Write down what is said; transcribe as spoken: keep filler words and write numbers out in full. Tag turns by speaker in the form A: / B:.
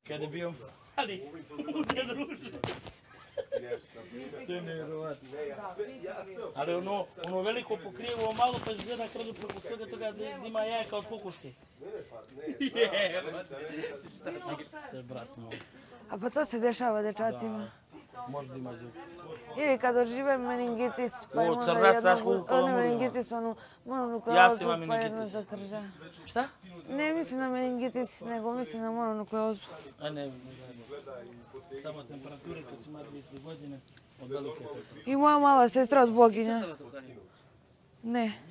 A: Kad je bio mali, ude druže. To je nevjerovatno. Ali ono, ono veliko pokrijevo malo pa izgleda kradu preko svega toga da ima jajka od kokoške. To je brat moj.
B: A pa to se dešava dečacima.
A: Možda ima ljudi.
B: Ili kad dožive meningitis, pa im
A: O,
B: onda
A: crnac, znaš
B: jednog,
A: koliko
B: oni
A: mogu
B: meningitis, onu
A: Ja
B: mononukleozu,
A: sam imam
B: pa jedno
A: meningitis.
B: zakrža.
A: Šta?
B: Ne mislim na meningitis, nego mislim na mononukleozu.
A: A ne, ne gledam. Samo temperature kad si ima dvije godine od velike.
B: I moja mala sestra od Boginja. Ne.